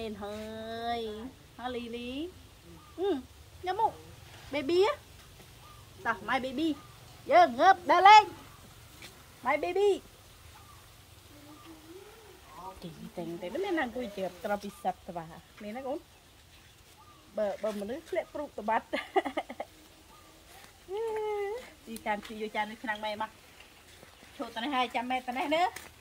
men hơi nó lì lì nhớ mụ baby á sao my baby giờ ngớp đa lên my baby tình nó nên nàng cùi chợp tao bị sập tao nên nó cũng bờ mà nó lệ pru tao bắt đi chan chi vô chan nó khang mày mà chụp tao này 200 mét tao này nữa